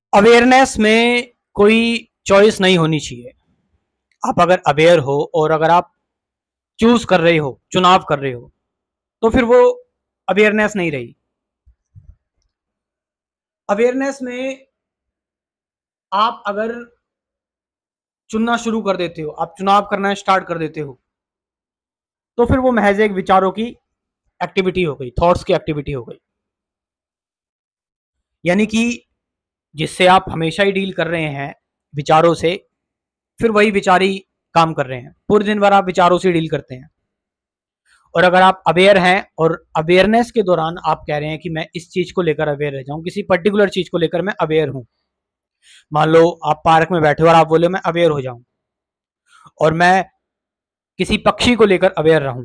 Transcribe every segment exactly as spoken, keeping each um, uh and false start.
Awareness में कोई choice नहीं होनी चाहिए। आप अगर अवेयर हो और अगर आप चूज कर रहे हो, चुनाव कर रहे हो, तो फिर वो अवेयरनेस नहीं रही। अवेयरनेस में आप अगर चुनना शुरू कर देते हो, आप चुनाव करना स्टार्ट कर देते हो, तो फिर वो महज एक विचारों की एक्टिविटी हो गई, थॉट्स की एक्टिविटी हो गई। यानी कि जिससे आप हमेशा ही डील कर रहे हैं विचारों से, फिर वही विचार ही काम कर रहे हैं। पूरे दिन भर आप विचारों से डील करते हैं। और अगर आप अवेयर हैं और अवेयरनेस के दौरान आप कह रहे हैं कि मैं इस चीज को लेकर अवेयर रह जाऊं, किसी पर्टिकुलर चीज को लेकर मैं अवेयर हूं। मान लो आप पार्क में बैठे हो और आप बोले मैं अवेयर हो जाऊं, और मैं किसी पक्षी को लेकर अवेयर रहूं,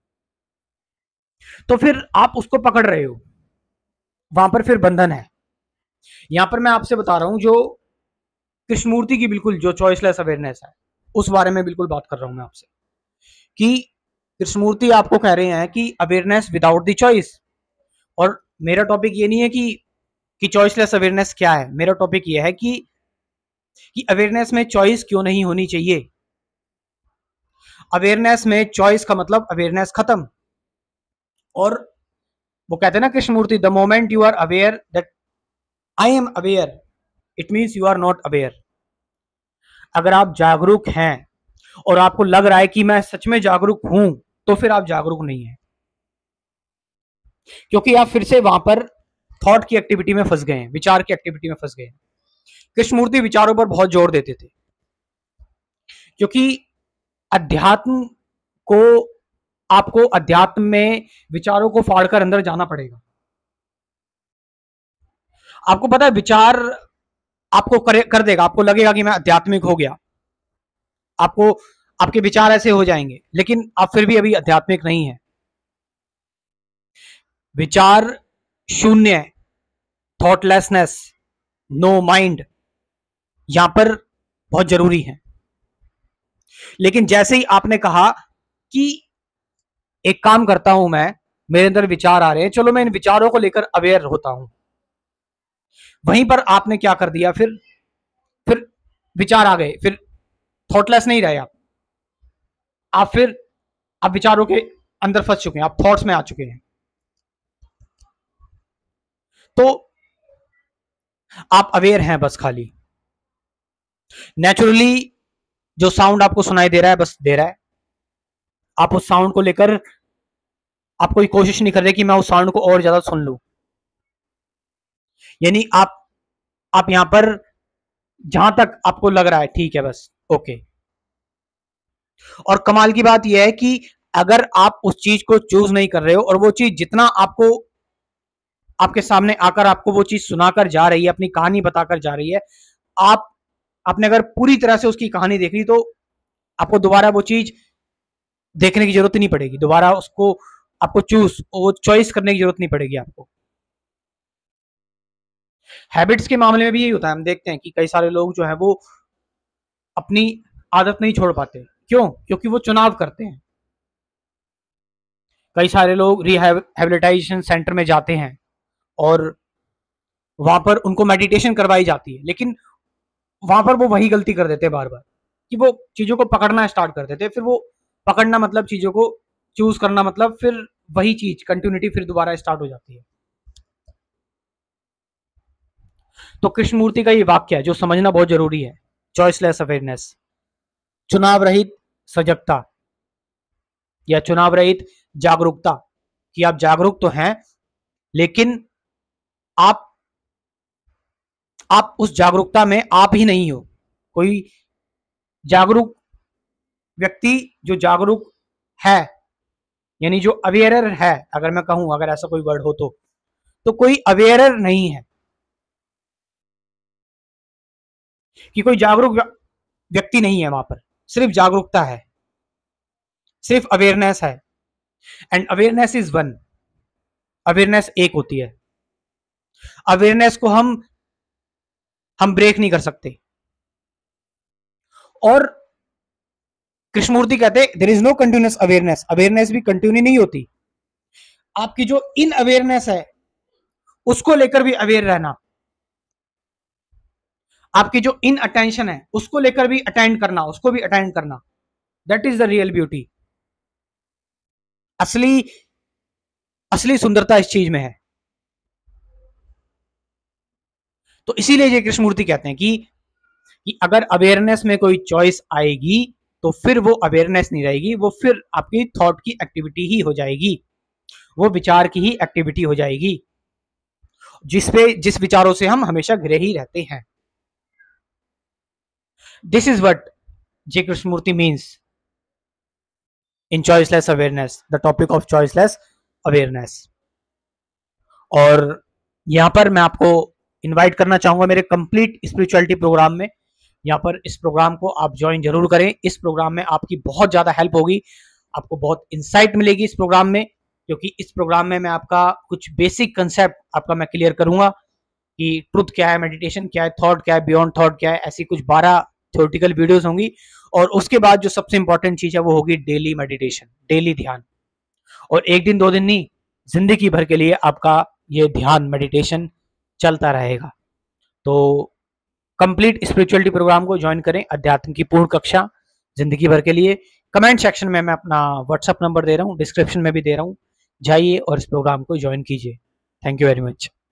तो फिर आप उसको पकड़ रहे हो, वहां पर फिर बंधन है। यहां पर मैं आपसे बता रहा हूं, जो कृष्णमूर्ति की बिल्कुल जो चॉइसलेस अवेयरनेस है, उस बारे में बिल्कुल बात कर रहा हूं मैं आपसे, कि कृष्णमूर्ति आपको कह रहे हैं कि अवेयरनेस विदाउट द चॉइस। और मेरा टॉपिक ये नहीं है कि कि चॉइसलेस अवेयरनेस क्या है। मेरा टॉपिक ये है कि कि अवेयरनेस में चॉइस क्यों नहीं होनी चाहिए। अवेयरनेस में चॉइस का मतलब अवेयरनेस खत्म। और वो कहते हैं ना Krishnamurti, the moment you are aware that I am aware, it means you are not aware. अगर आप जागरूक हैं और आपको लग रहा है कि मैं सच में जागरूक हूं, तो फिर आप जागरूक नहीं हैं, क्योंकि आप फिर से वहां पर थॉट की एक्टिविटी में फंस गए हैं, विचार की एक्टिविटी में फंस गए हैं। कृष्णमूर्ति विचारों पर बहुत जोर देते थे, क्योंकि अध्यात्म को, आपको अध्यात्म में विचारों को फाड़कर अंदर जाना पड़ेगा। आपको पता है विचार आपको कर, कर देगा, आपको लगेगा कि मैं आध्यात्मिक हो गया, आपको आपके विचार ऐसे हो जाएंगे, लेकिन आप फिर भी अभी आध्यात्मिक नहीं है। विचार शून्य, थॉटलेसनेस, नो माइंड, यहां पर बहुत जरूरी है। लेकिन जैसे ही आपने कहा कि एक काम करता हूं मैं, मेरे अंदर विचार आ रहे हैं, चलो मैं इन विचारों को लेकर अवेयर होता हूं, वहीं पर आपने क्या कर दिया, फिर फिर विचार आ गए, फिर थॉटलेस नहीं रहे आप आप फिर आप विचारों के अंदर फंस चुके हैं, आप थॉट्स में आ चुके हैं। तो आप अवेयर हैं बस, खाली नेचुरली जो साउंड आपको सुनाई दे रहा है बस दे रहा है। आप उस साउंड को लेकर आप कोई कोशिश नहीं कर रहे कि मैं उस साउंड को और ज्यादा सुन लूं। यानी आप आप यहां पर जहां तक आपको लग रहा है ठीक है, बस ओके। और कमाल की बात यह है कि अगर आप उस चीज को चूज नहीं कर रहे हो, और वो चीज जितना आपको आपके सामने आकर आपको वो चीज सुनाकर जा रही है, अपनी कहानी बताकर जा रही है, आप आपने अगर पूरी तरह से उसकी कहानी देख ली, तो आपको दोबारा वो चीज देखने की जरूरत नहीं पड़ेगी, दोबारा उसको आपको चूज वो चॉइस करने की जरूरत नहीं पड़ेगी आपको। हैबिट्स के मामले में भी यही होता है। हम देखते हैं कि कई सारे लोग जो है वो अपनी आदत नहीं छोड़ पाते। क्यों? क्योंकि वो चुनाव करते हैं। कई सारे लोग रिहैबिलिटेशन सेंटर में जाते हैं और वहां पर उनको मेडिटेशन करवाई जाती है, लेकिन वहां पर वो वही गलती कर देते हैं बार बार, कि वो चीजों को पकड़ना स्टार्ट कर देते हैं। फिर वो पकड़ना मतलब चीजों को चूज करना, मतलब फिर वही चीज कंटिन्यूटी फिर दोबारा स्टार्ट हो जाती है। तो कृष्णमूर्ति का ये वाक्य है जो समझना बहुत जरूरी है, चॉइसलेस अवेयरनेस, चुनाव रहित सजगता या चुनाव रहित जागरूकता, कि आप जागरूक तो हैं, लेकिन आप आप उस जागरूकता में आप ही नहीं हो। कोई जागरूक व्यक्ति जो जागरूक है, यानी जो अवेयरर है, अगर मैं कहूं, अगर ऐसा कोई वर्ड हो तो तो कोई अवेयरर नहीं है, कि कोई जागरूक व्यक्ति नहीं है वहां पर, सिर्फ जागरूकता है, सिर्फ अवेयरनेस है। And awareness is one, awareness एक होती है। अवेयरनेस को हम हम ब्रेक नहीं कर सकते। और कृष्णमूर्ति कहते there is no continuous awareness, awareness भी कंटिन्यू नहीं होती। आपकी जो इन अवेयरनेस है उसको लेकर भी अवेयर रहना, आपकी जो इन अटेंशन है उसको लेकर भी अटेंड करना, उसको भी अटेंड करना, that is the real beauty. असली असली सुंदरता इस चीज में है। तो इसीलिए जय कृष्णमूर्ति कहते हैं कि, कि अगर अवेयरनेस में कोई चॉइस आएगी तो फिर वो अवेयरनेस नहीं रहेगी, वो फिर आपकी थॉट की एक्टिविटी ही हो जाएगी, वो विचार की ही एक्टिविटी हो जाएगी, जिसपे जिस विचारों से हम हमेशा घिरे ही रहते हैं। This is what J Krishnamurti means in choiceless awareness, the topic of choiceless awareness. और यहां पर मैं आपको इनवाइट करना चाहूंगा मेरे कंप्लीट स्पिरिचुअलिटी प्रोग्राम में। यहाँ पर इस प्रोग्राम को आप ज्वाइन जरूर करें। इस प्रोग्राम में आपकी बहुत ज्यादा हेल्प होगी, आपको बहुत इंसाइट मिलेगी इस प्रोग्राम में, क्योंकि इस प्रोग्राम में मैं आपका कुछ बेसिक कंसेप्ट आपका मैं क्लियर करूंगा कि ट्रुथ क्या है, मेडिटेशन क्या है, थॉट क्या है, बियॉन्ड थॉट क्या है। ऐसी कुछ बारह थ्योरेटिकल वीडियोस होंगी। और उसके बाद जो सबसे इंपॉर्टेंट चीज है वो होगी डेली मेडिटेशन, डेली ध्यान। और एक दिन दो दिन नहीं, जिंदगी भर के लिए आपका ये ध्यान मेडिटेशन चलता रहेगा। तो कंप्लीट स्पिरिचुअलिटी प्रोग्राम को ज्वाइन करें, अध्यात्म की पूर्ण कक्षा जिंदगी भर के लिए। कमेंट सेक्शन में मैं अपना व्हाट्सएप नंबर दे रहा हूँ, डिस्क्रिप्शन में भी दे रहा हूँ, जाइए और इस प्रोग्राम को ज्वाइन कीजिए। Thank you very much.